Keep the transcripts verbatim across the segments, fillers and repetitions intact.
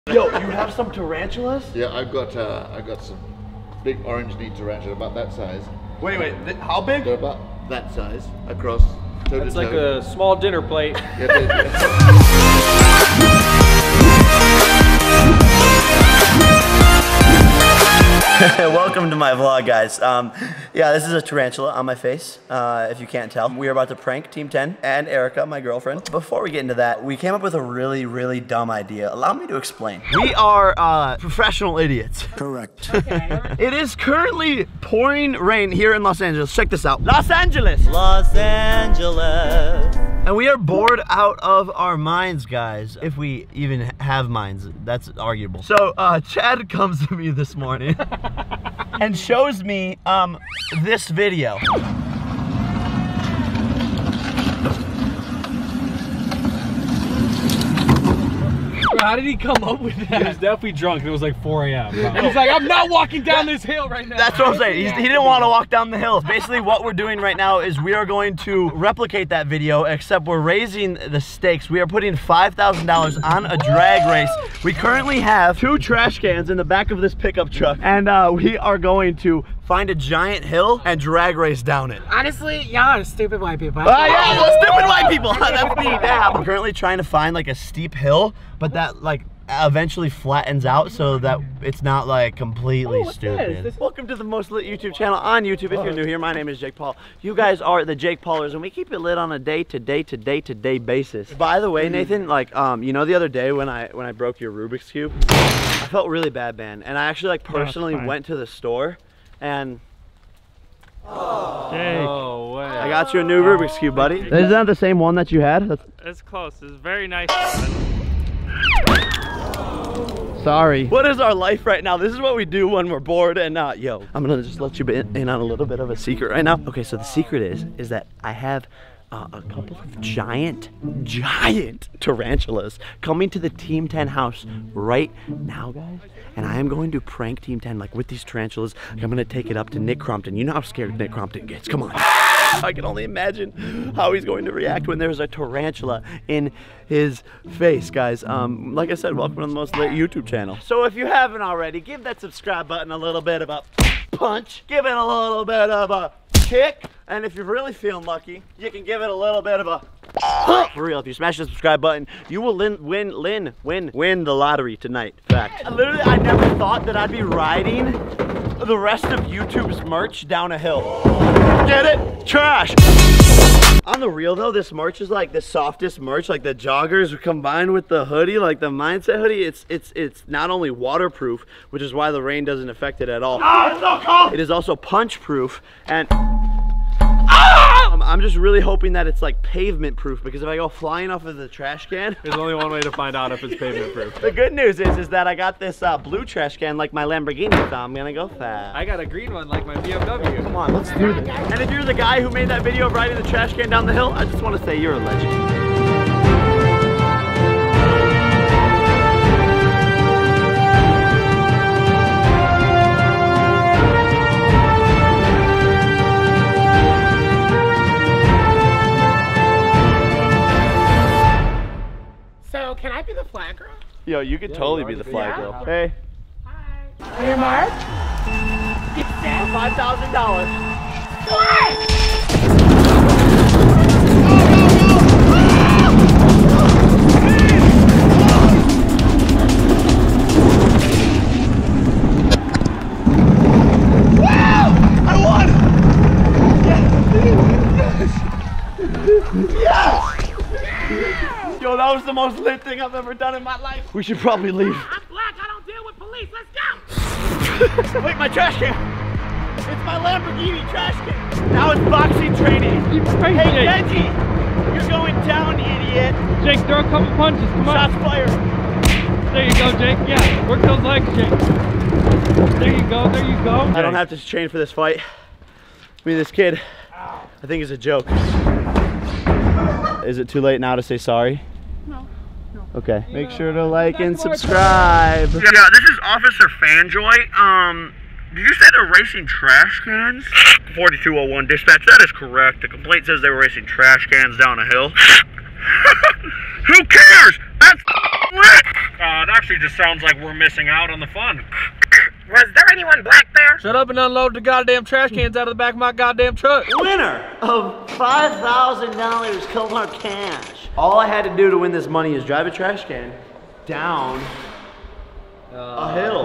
Yo, you have some tarantulas? Yeah, I've got uh, I've got some big orange knee tarantula about that size. Wait, wait, th how big? They're about that size across toe to It's toe. like a small dinner plate. Yeah, they- Welcome to my vlog, guys. Um, yeah, this is a tarantula on my face, uh, if you can't tell. We are about to prank Team ten and Erica, my girlfriend. Before we get into that, we came up with a really, really dumb idea. Allow me to explain. We are uh, professional idiots. Correct. Okay. It is currently pouring rain here in Los Angeles. Check this out. Los Angeles! Los Angeles. And we are bored out of our minds, guys. If we even have minds, that's arguable. So, uh, Chad comes to me this morning and shows me um, this video. How did he come up with that? He was definitely drunk and it was like four A M He's like, I'm not walking down this hill right now. That's what I'm saying. He's, he didn't want to walk down the hill. Basically, what we're doing right now is we are going to replicate that video, except we're raising the stakes. We are putting five thousand dollars on a drag race. We currently have two trash cans in the back of this pickup truck, and uh, we are going to find a giant hill and drag race down it. Honestly, y'all are stupid white people. Ah, uh, yeah, well, stupid white people. That's me. Yeah. I'm currently trying to find like a steep hill, but that like eventually flattens out so that it's not like completely oh, stupid. This? Welcome to the most lit YouTube channel on YouTube. If you're new here, my name is Jake Paul. You guys are the Jake Paulers, and we keep it lit on a day to day to day to day basis. By the way, Nathan, like um, you know, the other day when I when I broke your Rubik's Cube, I felt really bad, man, and I actually like personally no, went to the store and. Oh, Oh, way. I got you a new Rubik's Cube, buddy. Is that the same one that you had? That's... It's close. It's very nice. Sorry. What is our life right now? This is what we do when we're bored and not. Uh, yo, I'm gonna just let you in, in on a little bit of a secret right now. Okay, so the secret is, is that I have uh, a couple of giant, giant tarantulas coming to the Team ten house right now, guys. And I am going to prank Team ten, like with these tarantulas. I'm gonna take it up to Nick Crompton. You know how scared Nick Crompton gets. Come on. I can only imagine how he's going to react when there's a tarantula in his face, guys. Um, like I said, welcome to the most lit YouTube channel. So if you haven't already, give that subscribe button a little bit of a punch. Give it a little bit of a kick. And if you're really feeling lucky, you can give it a little bit of a for real. If you smash the subscribe button, you will win, win, win, win, win the lottery tonight. Fact. Literally, I never thought that I'd be riding the rest of YouTube's merch down a hill. Get it? Trash. On the real though, this merch is like the softest merch, like the joggers combined with the hoodie, like the Mindset hoodie. It's it's it's not only waterproof, which is why the rain doesn't affect it at all. Oh, it's so cold. It is also punch proof, and um, I'm just really hoping that it's like pavement proof, because if I go flying off of the trash can, There's only one way to find out if it's pavement proof. the good news is is that I got this uh, blue trash can like my Lamborghini, so I'm gonna go fast. I got a green one like my B M W. Come on, let's do this. And if you're the guy who made that video of riding the trash can down the hill, I just want to say you're a legend. So, can I be the flag girl? Yo, you could Yeah, totally you be are the the flag flag girl. girl. Hey, Hi. Are you Mark? Get that. five thousand dollars. I won! Yes! Yes! Yo, that was the most lit thing I've ever done in my life. We should probably leave. I'm black. I don't deal with police. Let's go. Wait, my trash can. It's my Lamborghini trash can. Now it's boxing training. Hey, Hey, Jake. Benji, you're going down, idiot. Jake, throw a couple punches. Come on. Shots fired. There you go, Jake. Yeah, work those legs, Jake. There you go. There you go. I don't have to train for this fight. I mean, this kid, I think is a joke. Is it too late now to say sorry? No. No. Okay. Make sure to like and subscribe. Yeah, this is Officer Fanjoy. Um, did you say they're racing trash cans? forty-two oh one dispatch, that is correct. The complaint says they were racing trash cans down a hill. Who cares? That's lit! Uh, it actually just sounds like we're missing out on the fun. Was there anyone black there? Shut up and unload the goddamn trash cans out of the back of my goddamn truck. Winner of five thousand dollars cold hard cash. All I had to do to win this money is drive a trash can down uh, a hill.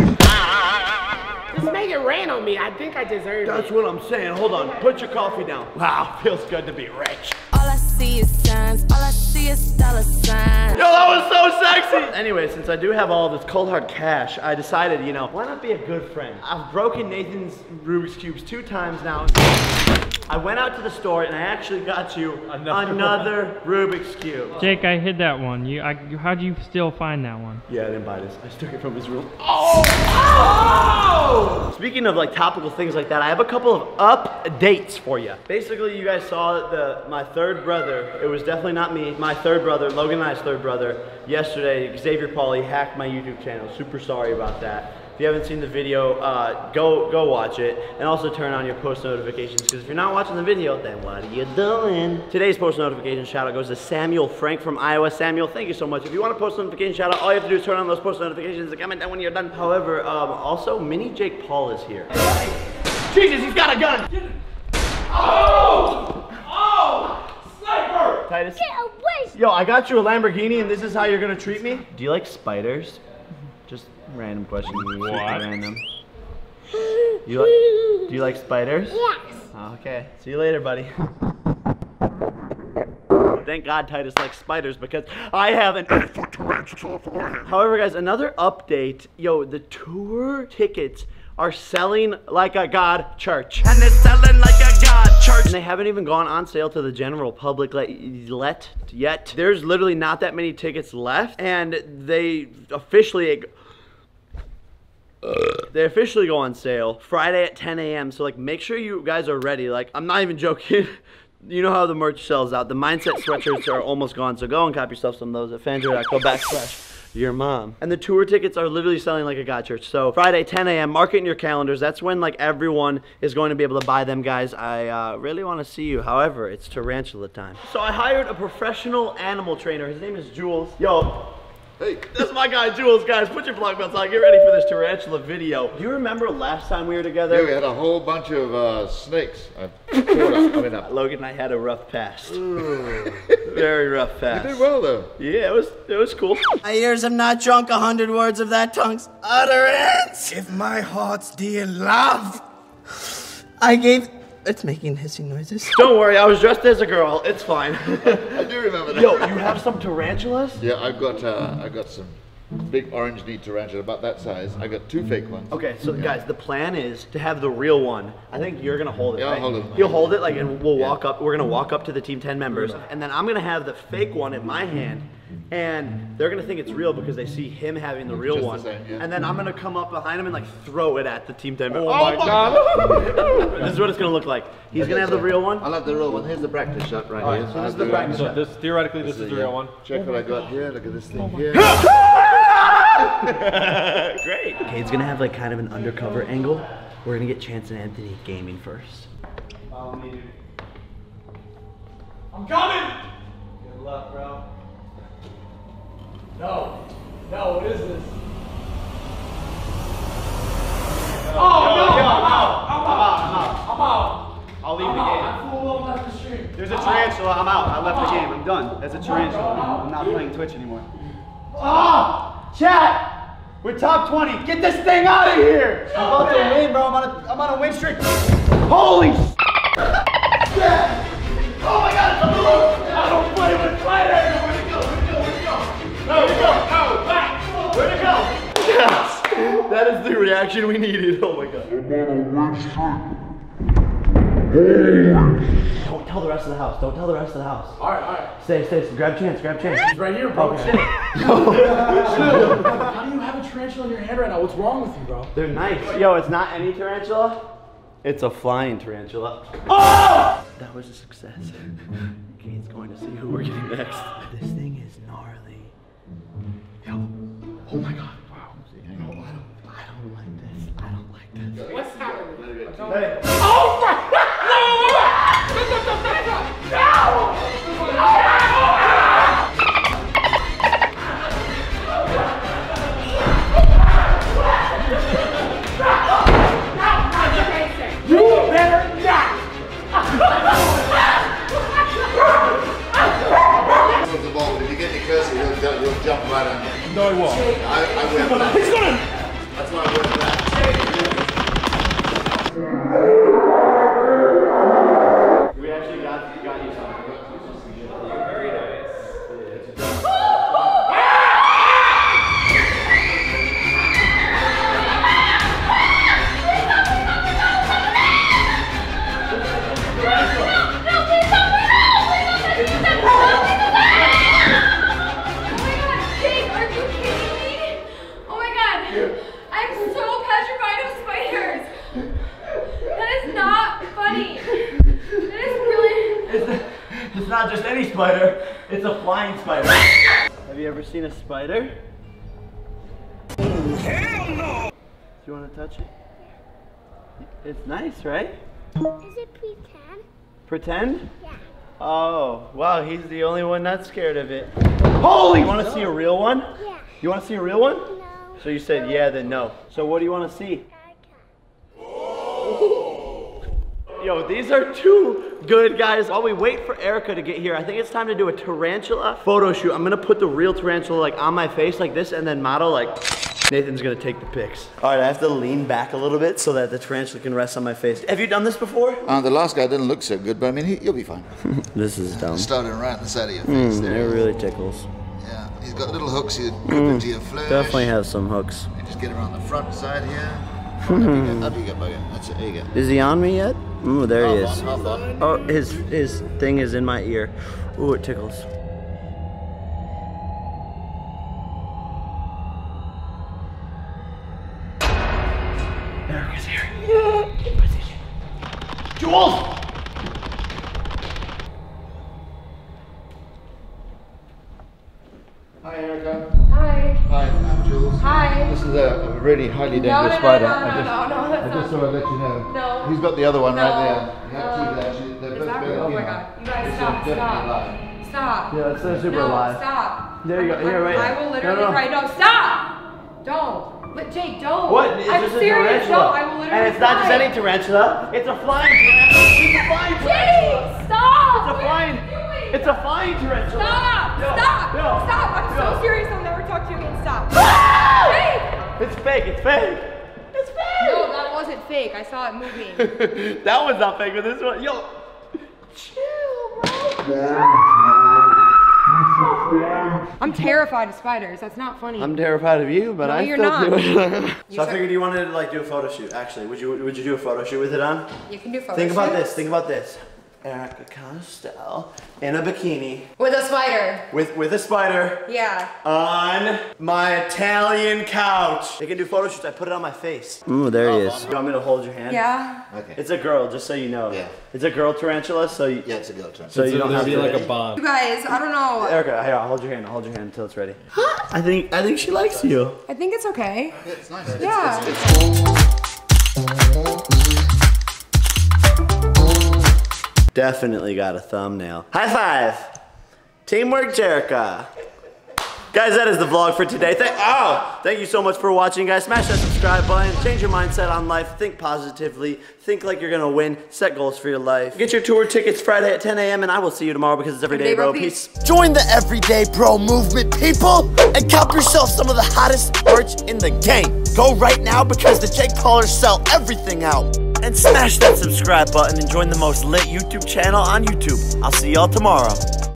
Just make it rain on me. I think I deserve That's it. what I'm saying. Hold on. Put your coffee down. Wow, feels good to be rich. All I see is signs, all I see is dollar signs. Yo, that was so sexy! Anyway, since I do have all this cold hard cash, I decided, you know, why not be a good friend? I've broken Nathan's Rubik's Cubes two times now. I went out to the store and I actually got you another, another Rubik's Cube. Jake, I hid that one. You, I, how'd you still find that one? Yeah, I didn't buy this. I took it from his room. Oh! Oh! Speaking of like topical things like that, I have a couple of updates for you. Basically, you guys saw the my third brother. It was definitely not me. My third brother, Logan and I's third brother, yesterday, Xavier Pauly hacked my YouTube channel. Super sorry about that. If you haven't seen the video, uh, go go watch it, and also turn on your post notifications, because if you're not watching the video, then what are you doing? Today's post notification shout out goes to Samuel Frank from Iowa. Samuel, thank you so much. If you want a post notification shout out, all you have to do is turn on those post notifications and comment down when you're done. However, um, also Mini Jake Paul is here. Jesus, he's got a gun! Oh! Oh! Sniper! Titus. Get away! Yo, I got you a Lamborghini, and this is how you're gonna treat me? Do you like spiders? Just random question. What? Random. You like, do you like spiders? Yes. Okay. See you later, buddy. Thank God Titus likes spiders because I have an tarantula for him. However, guys, another update. Yo, the tour tickets are selling like a god church. And it's selling like a god church. And they haven't even gone on sale to the general public let yet. There's literally not that many tickets left. And they officially... They officially go on sale Friday at ten A M So like make sure you guys are ready. Like I'm not even joking. You know how the merch sells out. The Mindset sweatshirts are almost gone. So go and cop yourself some of those at fanjoy dot co backslash your mom. And the tour tickets are literally selling like a god church. So Friday ten A M mark it in your calendars. That's when like everyone is going to be able to buy them, guys. I uh, really want to see you. However, it's tarantula time. So I hired a professional animal trainer. His name is Jules. Yo. Hey. That's my guy, Jules. Guys, put your vlog belts on. Get ready for this tarantula video. Do you remember last time we were together? Yeah, we had a whole bunch of uh, snakes. I, I mean, uh, Logan and I had a rough past. Very rough past. You did well, though. Yeah, it was it was cool. My ears have not drunk a hundred words of that tongue's utterance. If my heart's dear love, I gave... It's making hissing noises. Don't worry, I was dressed as a girl. It's fine. I do remember that. Yo, you have some tarantulas? Yeah, I've got uh, I got some big orange knee tarantula about that size. I got two fake ones. Okay, so yeah. guys, the plan is to have the real one. I think you're gonna hold it. Yeah, I'll right? hold it. He'll hold it, like, and we'll Yeah. walk up. We're gonna walk up to the team ten members, and then I'm gonna have the fake one in my hand, and they're gonna think it's real because they see him having the real Just the one. same, yeah. And then I'm gonna come up behind him and like throw it at the team ten members. Oh, my God. This is what it's gonna look like. He's gonna have the real one. I'll have the real one. Here's the practice shot right All right, here. so this is I'll the do practice it. So this, theoretically, this is the real one. Check what I got here. Look at this thing here. Great. Okay, it's gonna have like kind of an undercover angle. We're gonna get Chance and Anthony gaming first. I'm coming! Good luck, bro. No. No, what is this? Oh, no! yo, I'm out! I'm I'm out! out. I'm out! I'll leave I'm the out! game. I full on left the stream. There's a tarantula, I'm out. I left the game, I'm done. There's a tarantula. I'm not playing Twitch anymore. Ah! Chat! We're top twenty. Get this thing out of here! I'm about to win, bro. I'm on a, I'm on a win streak. Holy s***! Oh my God, it's a balloon! I don't play with spiders! Where'd it go? Where'd it go? Where'd it go? Where'd it go? No, back! Where'd it go? Yes! That is the reaction we needed. Oh my God. Don't tell the rest of the house. Don't tell the rest of the house. Alright, alright. Stay, stay. Grab Chance. Grab Chance. He's right here, bro. Okay. Chill. How do you have a tarantula in your hand right now? What's wrong with you, bro? They're nice. Yo, it's not any tarantula. It's a flying tarantula. Oh! That was a success. Kane's going to see who we're getting next. This thing is gnarly. Yo. Oh my God. Wow. No, I don't, I don't like this. I don't like this. What's happening? Hey. Oh my God! No! No! I, I went back. He's gonna. That's why I went back. We actually got, got you something. Very nice. It's not just any spider, it's a flying spider. Have you ever seen a spider? Oh, hell no! Do you want to touch it? It's nice, right? Is it pretend? Pretend? Yeah. Oh, wow, he's the only one not scared of it. Holy! You want to see a real one? Yeah. You want to see a real one? No. So you said yeah, then no. So what do you want to see? Yo, these are two good guys. While we wait for Erica to get here, I think it's time to do a tarantula photo shoot. I'm gonna put the real tarantula like on my face like this and then model like Nathan's gonna take the pics. All right, I have to lean back a little bit so that the tarantula can rest on my face. Have you done this before? Uh, the last guy didn't look so good, but I mean, he, you'll be fine. This is dumb. Starting right on the side of your face Mm, there. it really tickles. Yeah, he's got little hooks you grip into your flesh. Definitely have some hooks. You just get around the front side here. Up you get, up you get, bugger. That's it, there you go. Is he on me yet? Ooh, there he Half is. on, half on. Oh, his his thing is in my ear. Ooh, it tickles. Erica's here. Yeah. Jules! Hi, Erica. Hi. Hi, I'm Jules. Hi. This is a, a really highly No, dangerous no, no, spider. no, I no, just, no, no, that's I just not. thought I'd let you know. No. He's got the other one No. right there. You have two Uh, there. She, they're Is both that very real? Oh my female. god. You guys, This stop, one's definitely stop. alive. Stop. Yeah, it's so super no, alive. stop. There you go. I'm- Here, right I here. will No, literally no. cry. No, stop! Don't. But Jake, don't. What? It's I'm just a serious. tarantula. No, I will literally And it's not just cry. any tarantula. It's a flying tarantula. It's a flying tarantula. Jake, stop! It's a flying. What are you doing? It's a flying tarantula. Stop! Yo, Stop! yo, Stop! I'm yo. so serious. I'll never talk to you again. Stop. Ah! Jake! It's fake. It's fake. It's fake. No, that wasn't fake. I saw it moving. That one's not fake, but this one, yo, chill, bro. I'm terrified of spiders. That's not funny. I'm terrified of you, but No, I you're still not. do it. So You I said- figured you wanted to like do a photo shoot. Actually, would you would you do a photo shoot with it on? You can do photo Think about shoots. this. Think about this. Erica Costello in a bikini With a spider. with with a spider Yeah. on my Italian couch. They can do photo shoots. I put it on my face. Ooh, there he is. You want me to hold your hand? Yeah. Okay. It's a girl, just so you know. Yeah. It's a girl tarantula, so you, Yeah, it's a girl turn. so you don't have It'd be to like a bond. You guys, I don't know. Erica, here, I'll hold your hand. I'll hold your hand until it's ready. I think I think she likes you. I think it's okay. Yeah, it's nice. It's- Yeah. it's- it's- Definitely got a thumbnail. High five! Teamwork Jerica. Guys, that is the vlog for today. Th oh, thank you so much for watching, guys. Smash that subscribe button. Change your mindset on life. Think positively. Think like you're gonna win. Set goals for your life. Get your tour tickets Friday at ten A M and I will see you tomorrow because it's Everyday Bro. Peace. Join the Everyday Bro movement, people, and cop yourself some of the hottest merch in the game. Go right now because the Jake Paulers sell everything out. And smash that subscribe button and join the most lit YouTube channel on YouTube. I'll see y'all tomorrow.